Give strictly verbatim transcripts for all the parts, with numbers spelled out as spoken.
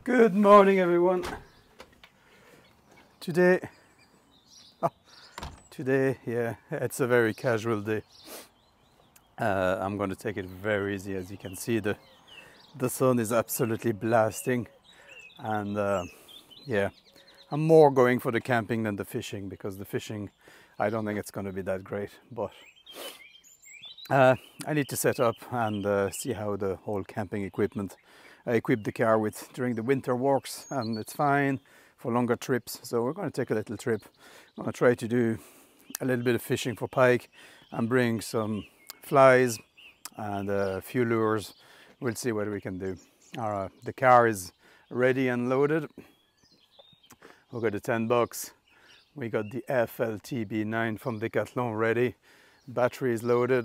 Good morning, everyone. Today, oh, today, yeah, it's a very casual day. Uh, I'm going to take it very easy. As you can see, the the sun is absolutely blasting, and uh, yeah, I'm more going for the camping than the fishing, because the fishing, I don't think it's going to be that great. But uh, I need to set up and uh, see how the whole camping equipment I equipped the car with during the winter walks, and it's fine for longer trips. So we're going to take a little trip. I'm going to try to do a little bit of fishing for pike and bring some flies and a few lures. We'll see what we can do. Uh, the car is ready and loaded. We got the ten bucks. We got the F L T B nine from Decathlon ready. Battery is loaded.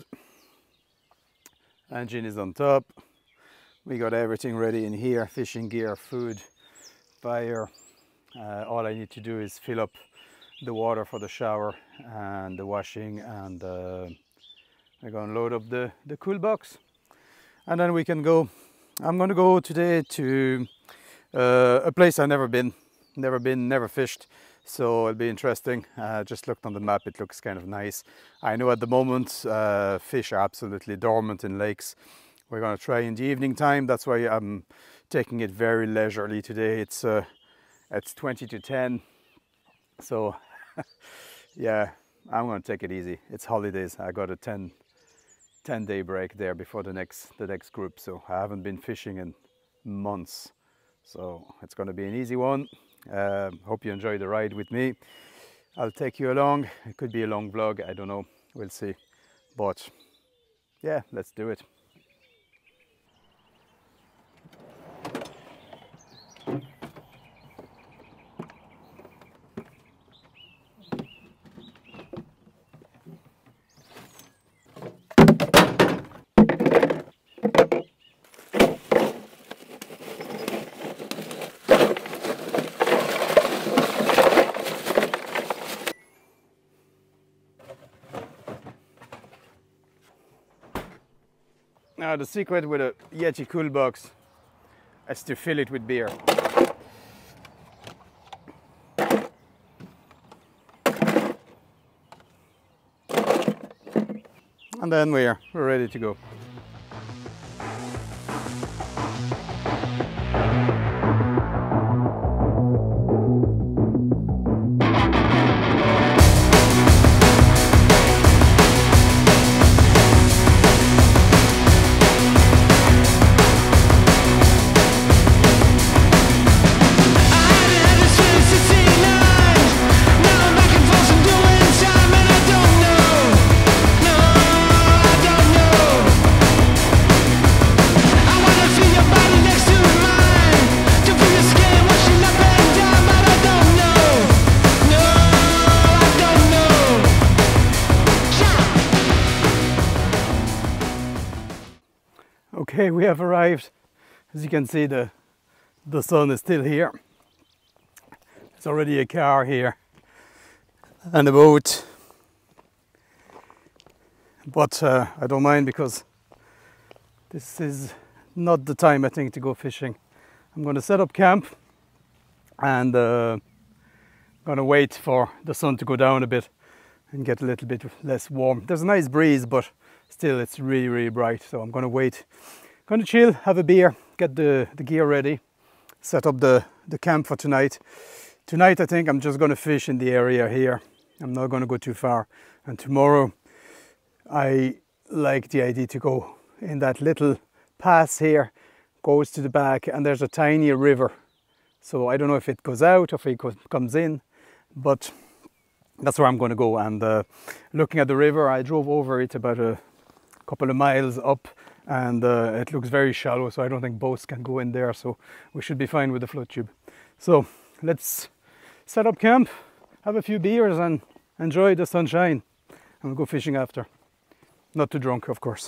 Engine is on top. We got everything ready in here: fishing gear, food, fire. Uh, all I need to do is fill up the water for the shower and the washing, and uh, we're going to load up the, the cool box, and then we can go. I'm going to go today to uh, a place I've never been, never been, never fished, so it'll be interesting. Uh, just looked on the map, it looks kind of nice. I know at the moment uh, fish are absolutely dormant in lakes. We're going to try in the evening time. That's why I'm taking it very leisurely today. It's uh, it's twenty to ten, so yeah, I'm going to take it easy. It's holidays. I got a ten day break there before the next the next group, so I haven't been fishing in months, so it's going to be an easy one. Uh, hope you enjoy the ride with me. I'll take you along. It could be a long vlog, I don't know, we'll see, but yeah, let's do it. Now the secret with a Yeti cool box is to fill it with beer. And then we're, we're ready to go. Okay, we have arrived. As you can see, the the sun is still here. There's already a car here and a boat, but uh, I don't mind, because this is not the time, I think, to go fishing. I'm going to set up camp and uh, going to wait for the sun to go down a bit and get a little bit less warm. There's a nice breeze, but still it's really really bright, so I'm going to wait. Going to chill, have a beer, get the, the gear ready, set up the, the camp for tonight. Tonight I think I'm just going to fish in the area here. I'm not going to go too far. And tomorrow I like the idea to go in that little pass here, goes to the back, and there's a tiny river. So I don't know if it goes out or if it goes, comes in, but that's where I'm going to go. And uh, looking at the river, I drove over it about a couple of miles up, and uh, it looks very shallow, so I don't think boats can go in there, so we should be fine with the float tube. So let's set up camp, have a few beers and enjoy the sunshine, and we'll go fishing after. Not too drunk, of course.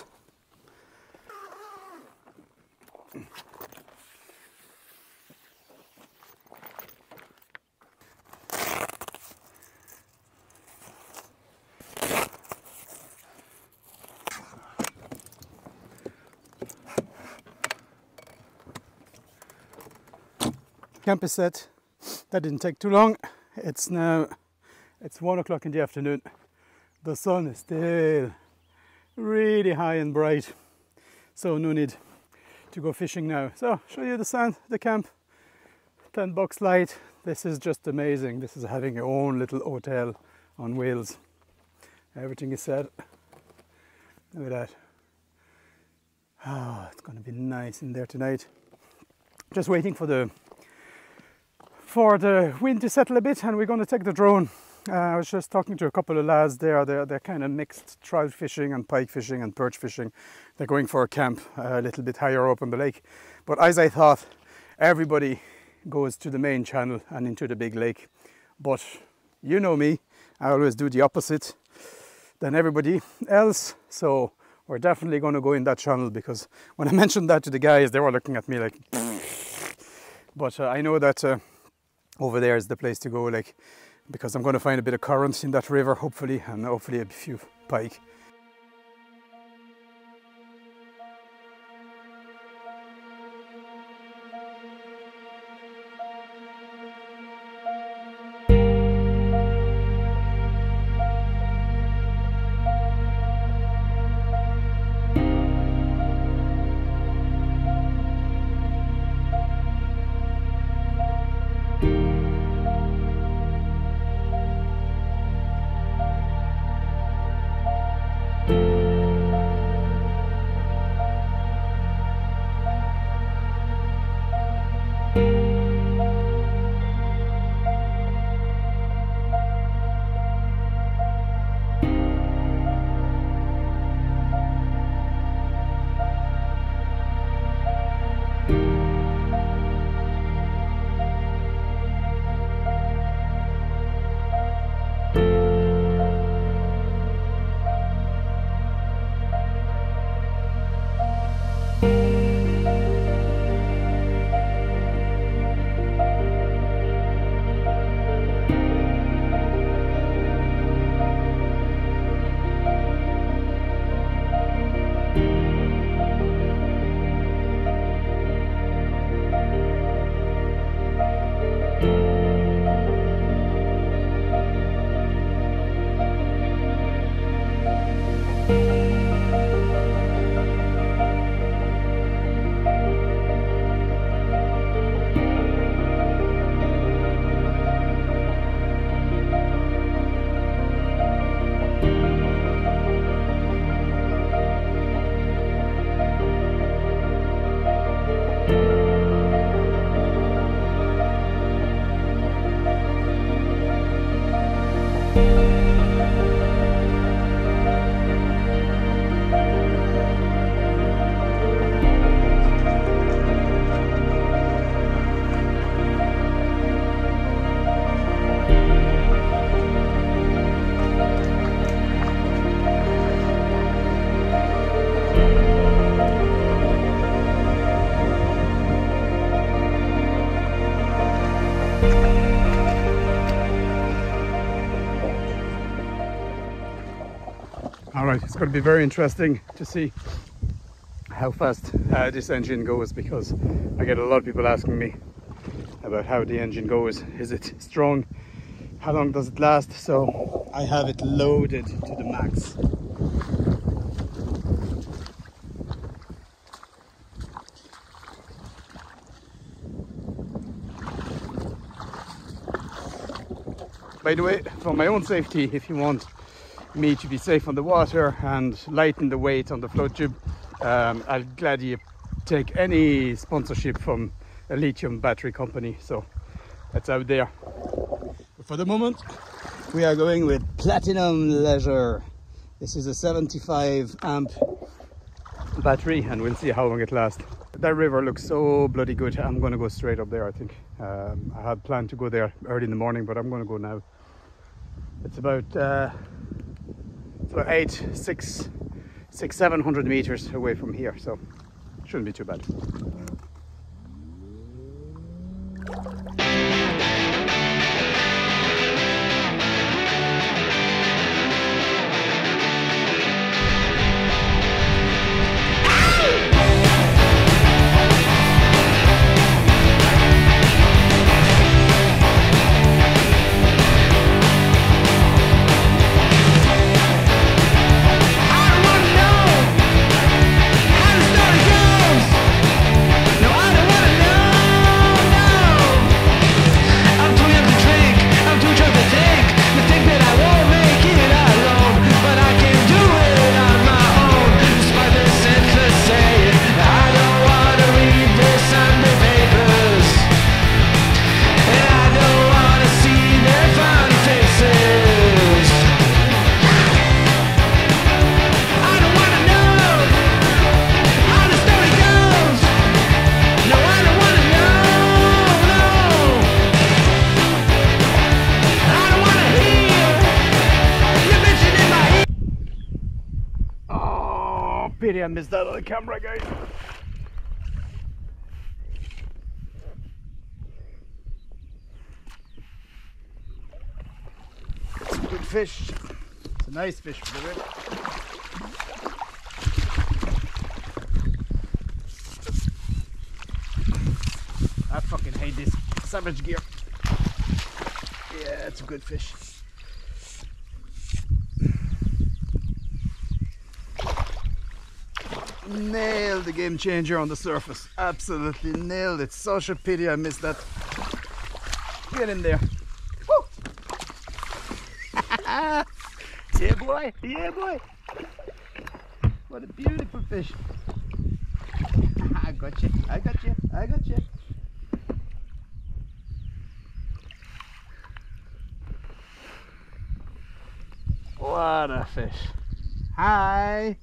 Camp is set. That didn't take too long. It's now, it's one o'clock in the afternoon. The sun is still really high and bright. So no need to go fishing now. So show you the sand, the camp. ten bucks light. This is just amazing. This is having your own little hotel on wheels. Everything is set. Look at that. Oh, it's going to be nice in there tonight. Just waiting for the for the wind to settle a bit, and we're going to take the drone. Uh, I was just talking to a couple of lads there. They're, they're kind of mixed trout fishing and pike fishing and perch fishing. They're going for a camp uh, a little bit higher up on the lake. But as I thought, everybody goes to the main channel and into the big lake. But you know me, I always do the opposite than everybody else. So we're definitely going to go in that channel, because when I mentioned that to the guys, they were looking at me like, but uh, I know that uh, over there is the place to go, like, because I'm going to find a bit of current in that river, hopefully, and hopefully a few pike. Alright, it's going to be very interesting to see how fast uh, this engine goes, because I get a lot of people asking me about how the engine goes. Is it strong? How long does it last? So I have it loaded to the max. By the way, for my own safety, if you want me to be safe on the water and lighten the weight on the float tube, um, I'll gladly take any sponsorship from a lithium battery company, so that's out there. But for the moment, we are going with Platinum Leisure. This is a seventy-five amp battery, and we'll see how long it lasts. That river looks so bloody good. I'm going to go straight up there, I think. Um, I had planned to go there early in the morning, but I'm going to go now. It's about uh, it's about eight, six, six, seven hundred meters away from here, so shouldn't be too bad. I missed that on the camera, guys. It's a good fish. It's a nice fish for the river. I fucking hate this savage gear. Yeah, it's a good fish. Nailed the game changer on the surface. Absolutely nailed it. Such a pity I missed that. Get in there. Woo! Yeah boy, yeah boy. What a beautiful fish. I got you, I got you, I got you. What a fish. Hi.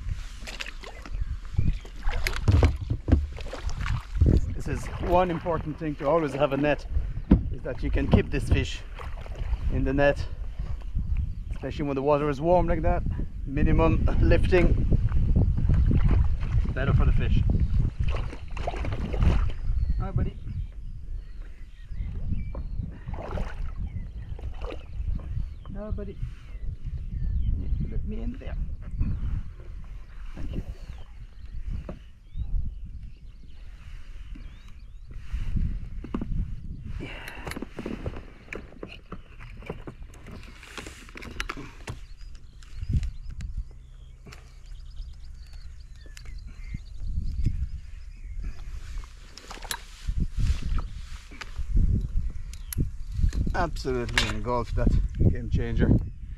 This is one important thing to always have a net, is that you can keep this fish in the net, especially when the water is warm like that. Minimum lifting, better for the fish. Hi buddy. No buddy. Let me in there. Thank you. Absolutely engulfed that game changer.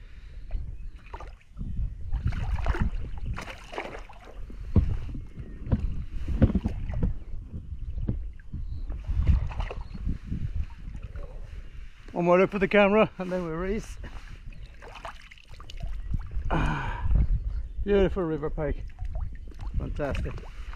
One more look for the camera and then we race. Ah, beautiful river pike. Fantastic.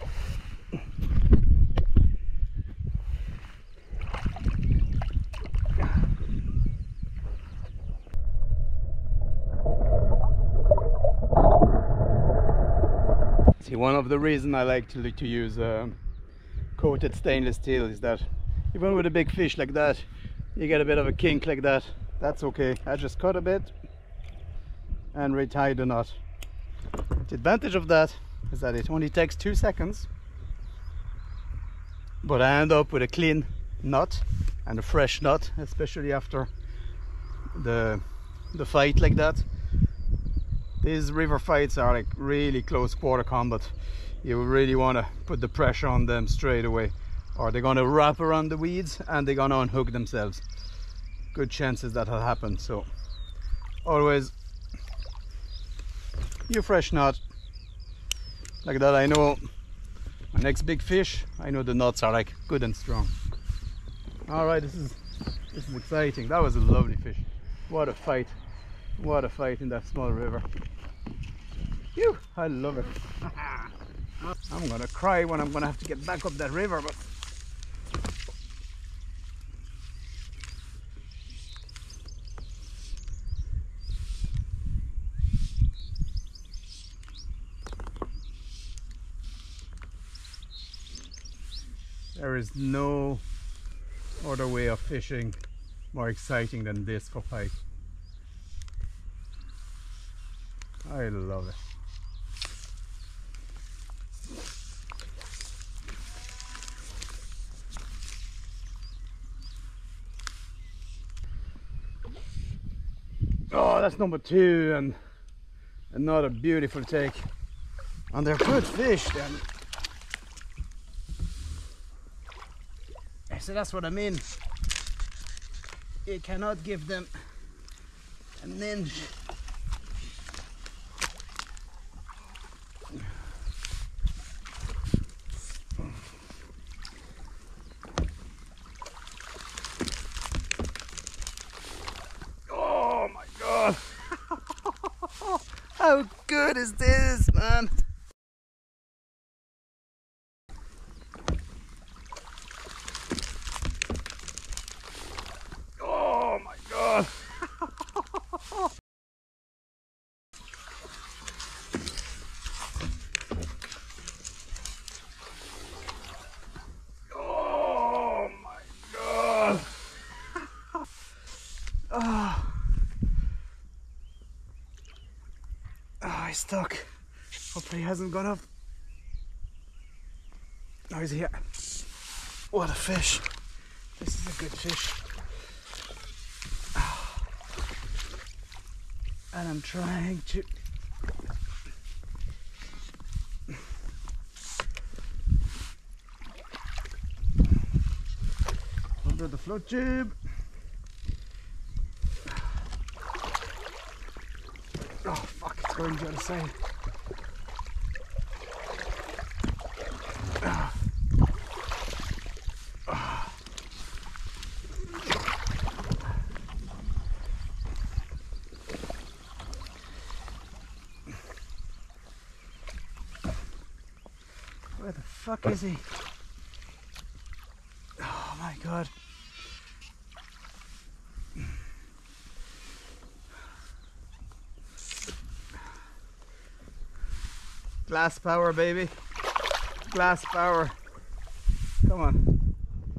See, one of the reasons I like to, to use um, coated stainless steel is that even with a big fish like that, you get a bit of a kink like that. That's okay. I just cut a bit and retie the knot. The advantage of that is that it only takes two seconds, but I end up with a clean knot and a fresh knot, especially after the the fight like that. These river fights are like really close quarter combat. You really want to put the pressure on them straight away, or they're going to wrap around the weeds and they're going to unhook themselves. Good chances that'll happen. So always your fresh knot like that. I know my next big fish, I know the knots are like good and strong. All right, this is this is exciting. That was a lovely fish. What a fight. What a fight in that small river. Phew, I love it. I'm gonna cry when I'm gonna have to get back up that river, but there is no other way of fishing more exciting than this for pike. I love it. Oh, that's number two, and another beautiful take. And they're good fish then. So that's what I mean. You cannot give them a ninja. Oh my god. How good is this, man? Oh my god. stuck. Hopefully he hasn't gone up. Oh, he's here. What a fish. This is a good fish. And I'm trying to under the float tube. Oh fuck, it's going the other side. Ah. Ah. Where the fuck is he? Oh my god. Glass power, baby. Glass power. Come on.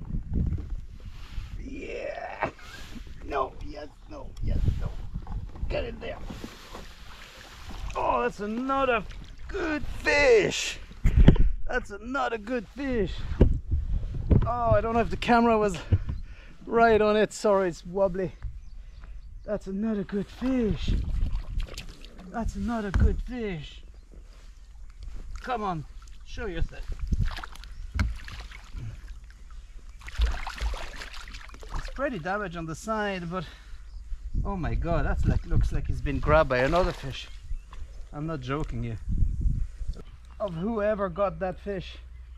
Yeah. No, yes, no, yes, no. Get in there. Oh, that's another good fish. That's another good fish. Oh, I don't know if the camera was right on it. Sorry, it's wobbly. That's another good fish. That's another good fish. Come on, show yourself. It's pretty damaged on the side, but oh my god, that's like looks like he's been grabbed by another fish. I'm not joking you. Of whoever got that fish.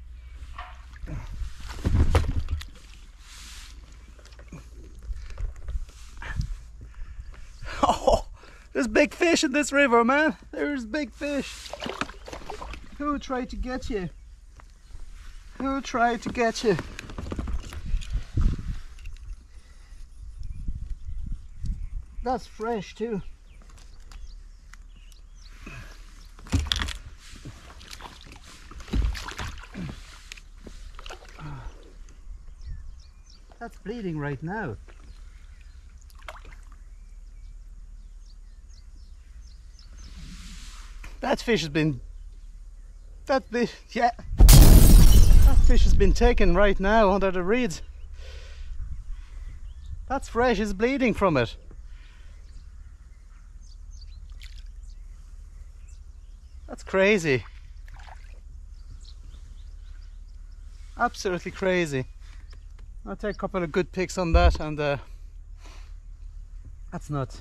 Oh, there's big fish in this river, man. There's big fish. Who tried to get you? Who tried to get you? That's fresh too. That's bleeding right now. That fish has been That fish, yeah, that fish has been taken right now under the reeds. That's fresh, it's bleeding from it. That's crazy. Absolutely crazy. I'll take a couple of good pics on that, and uh, that's nuts.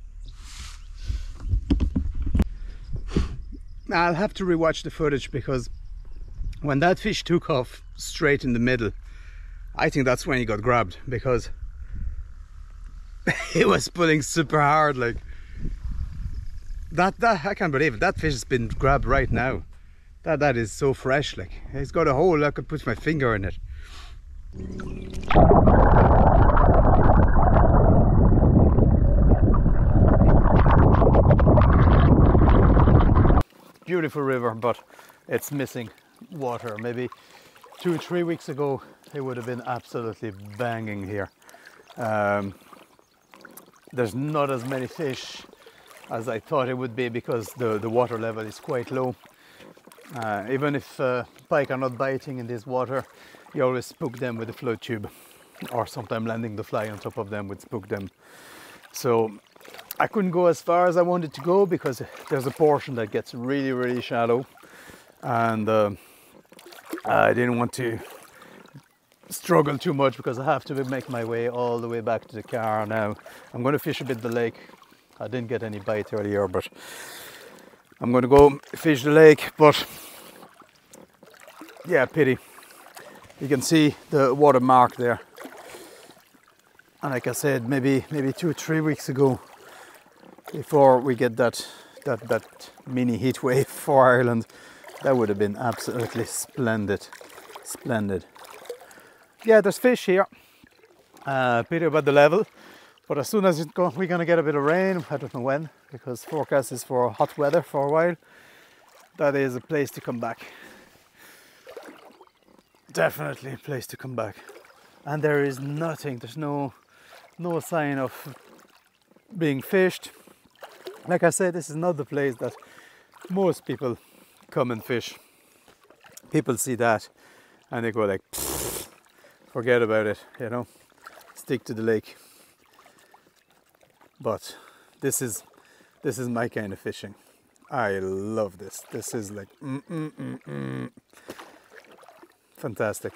Now I'll have to rewatch the footage, because when that fish took off straight in the middle, I think that's when he got grabbed, because he was pulling super hard. Like that, that I can't believe it. That fish has been grabbed right now. That that is so fresh. Like it's got a hole. I could put my finger in it. Beautiful river, but it's missing water. Maybe two or three weeks ago it would have been absolutely banging here. Um, there's not as many fish as I thought it would be, because the, the water level is quite low. Uh, even if uh, pike are not biting in this water, you always spook them with a float tube, or sometimes landing the fly on top of them would spook them. So I couldn't go as far as I wanted to go, because there's a portion that gets really really shallow, and uh, I didn't want to struggle too much, because I have to make my way all the way back to the car now. I'm going to fish a bit the lake. I didn't get any bite earlier, but I'm going to go fish the lake. But yeah, pity. You can see the water mark there, and like I said, maybe maybe two or three weeks ago, before we get that that that mini heat wave for Ireland, that would have been absolutely splendid, splendid. Yeah, there's fish here. Uh, pity about the level, but as soon as it go, we're gonna get a bit of rain. I don't know when, because forecast is for hot weather for a while. That is a place to come back. Definitely a place to come back. And there is nothing. There's no no sign of being fished. Like I said, this is not the place that most people come and fish. People see that and they go like, forget about it, you know, stick to the lake. But this is this is my kind of fishing. I love this. This is like mm, mm, mm, mm. Fantastic.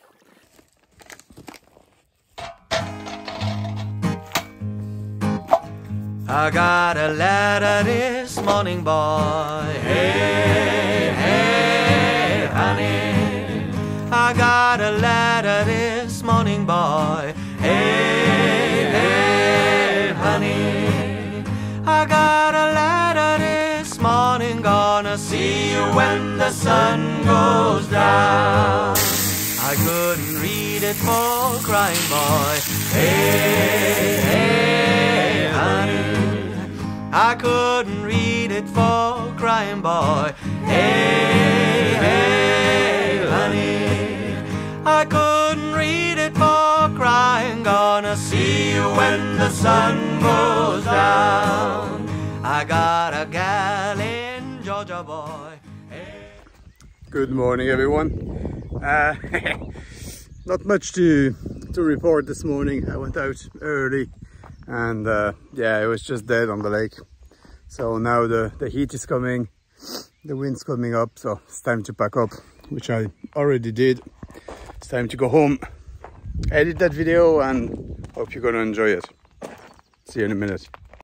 I got a letter this morning, boy. Hey, hey, honey. I got a letter this morning, boy. Hey, hey, honey. I got a letter this morning, gonna see you when the sun goes down. I couldn't read it for crying, boy. Hey, hey, honey. I couldn't read it for crying, boy. Hey, hey, honey. I couldn't read it for crying. Gonna see you when the sun goes down. I got a gal in Georgia, boy. Hey. Good morning, everyone. Uh, not much to to report this morning. I went out early. And uh, yeah, it was just dead on the lake. So now the, the heat is coming, the wind's coming up, so it's time to pack up, which I already did. It's time to go home, edit that video, and hope you're gonna enjoy it. See you in a minute.